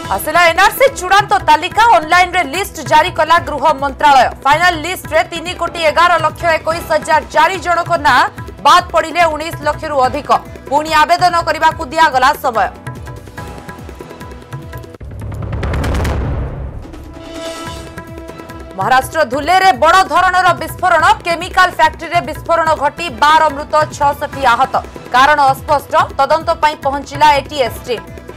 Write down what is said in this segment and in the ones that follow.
आसिला NRC चूड़ांत तालिका online रे list जारी कला गृह मंत्रालय। फाइनल लिस्ट रे 3,11,21,004 जन को ना बाद पड़िले 19 लाख रु अधिक। पुणी आवेदन करने को दिगला समय। महाराष्ट्र धुले रे बड़ धरणर विस्फोरण। केमिकल फैक्ट्री रे विस्फोरण घटी 12 मृत 66 आहत। कारण अस्पष्ट। तदंत पई पहुंचिला एटीएस टीम।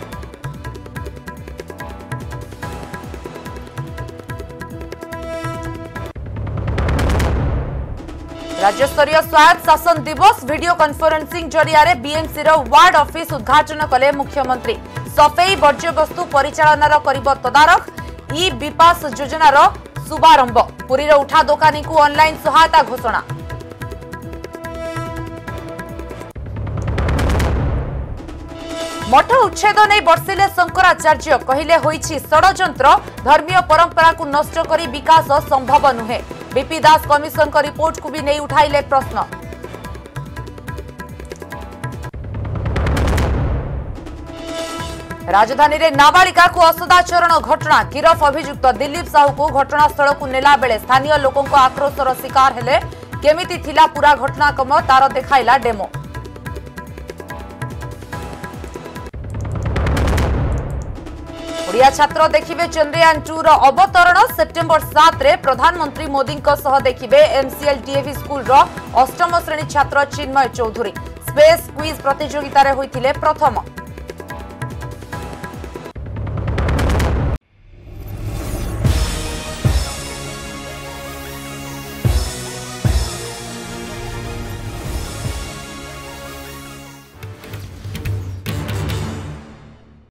राज्यस्तरीय स्वायत्त शासन दिवस वीडियो कॉन्फ्रेंसिंग जरिया बीएमसी वार्ड ऑफिस उद्घाटन कले मुख्यमंत्री। सफेई वर्ज्यवस्तु परिचालन करिब तदारख। ई विपास योजनार शुभारंभ। पुरीर उठा दोकानी को ऑनलाइन सहायता घोषणा। मठ उच्छेद नहीं बर्षिले शंकराचार्य कहले होईछि षडयंत्र। धर्मीय परंपरा को नष्ट करी विकास संभव नुहे। बीपी दास कमिशन का रिपोर्ट को भी नहीं उठाइले प्रश्न। राजधानी रे नाबालिका को असदाचरण घटना। गिरफ अभियुक्त दिलीप साहू को घटनास्थल को नेला बेले स्थानीय लोकों को आक्रोशर शिकार हेले। केमिति थिला पूरा घटनाक्रम तार देखाइला डेमो। ओडिया छात्र देखिबे चंद्रयान 2 रो अवतरण। सेप्टेम्बर 7 रे प्रधानमंत्री मोदी सह देखिबे एमसीएल डीएवी स्कूल रो 8म श्रेणी छात्र चिन्मय चौधुरी। स्पेस क्विज प्रतियोगिता रे होइथिले प्रथम।